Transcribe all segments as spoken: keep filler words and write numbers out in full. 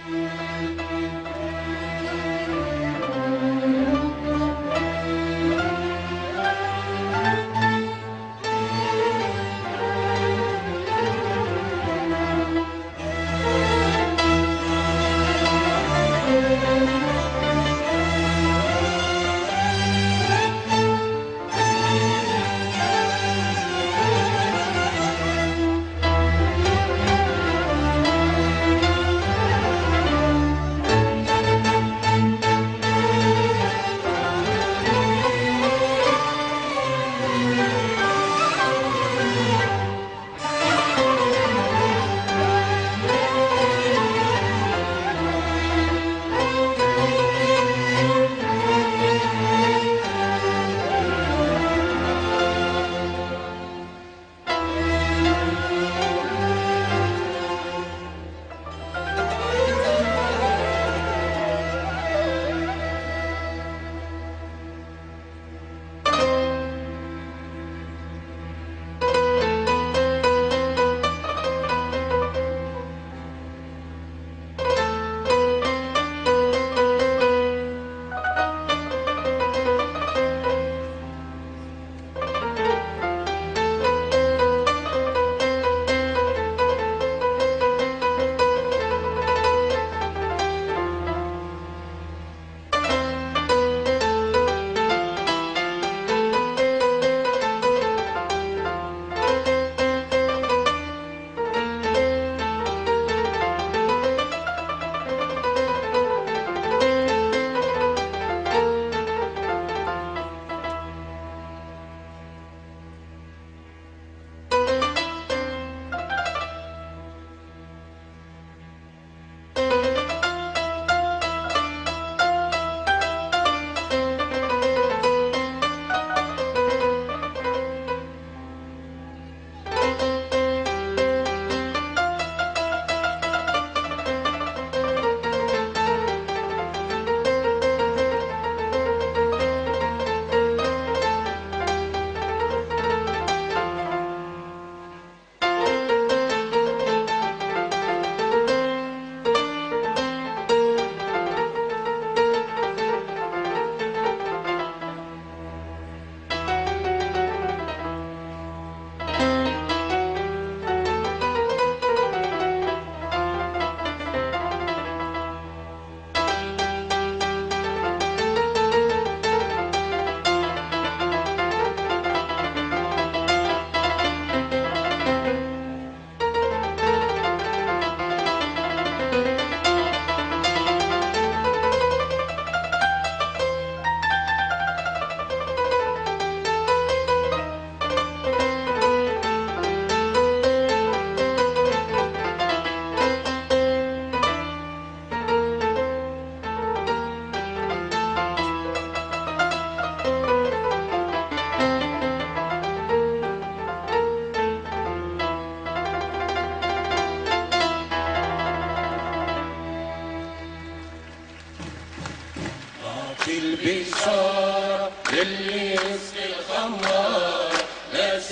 البشارة للي يسقي الخمار، ناس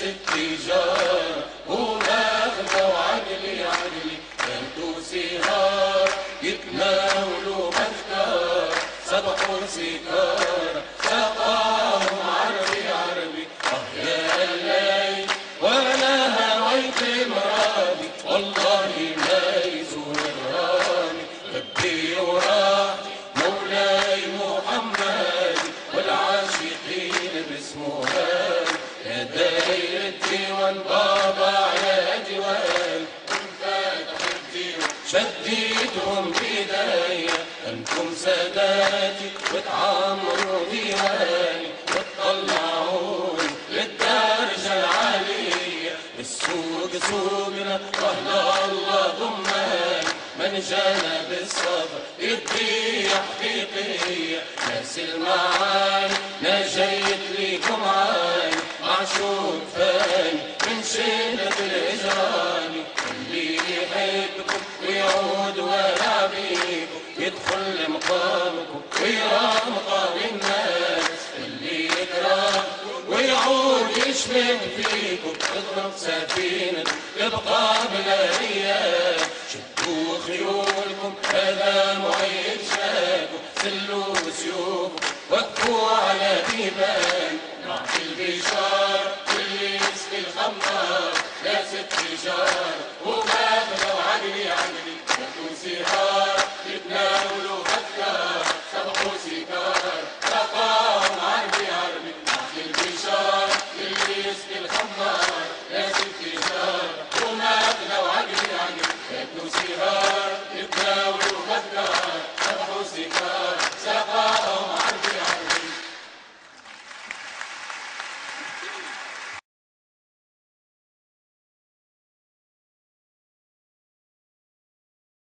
التجارة ومغنى وعدلي عدلي كانتوا سهار يتناولوا مذكار، صبحوا سكارى سقاهم عربي عربي. اه يا الليل وانا هويت مرادي، والله ما يزول الرامي غبي وراح مولاي محمد والعاشقين باسمه هادي. يا داير الديوان بابا يا ديوان انفتح الديوان شديتهم بيديا، انتم ساداتي وتعمروا ديواني وتطلعوني للدرجة العالية. السوق سوقنا واهل الله ضمان، من جانا بالصبر يدي حقيقية. ناس المعاني نجيت ليكم عاني، معشوق فاني من شدة الهجراني. اللي يحبكم ويعود ولا بيكم يدخل مقامكم ويرى مقام الناس. اللي يكرهكم ويعود يشمت فيكم تضرب سفينة يبقى بلا رياح. شدوا خيولكم السلام وعيد شادوا سلوا بسيوف وقفوا على بيبان نعطي البشار واللي يسقي الخمار ناس التجار وماخذة وعدلي عدلي يا تونسي هار يتناولوا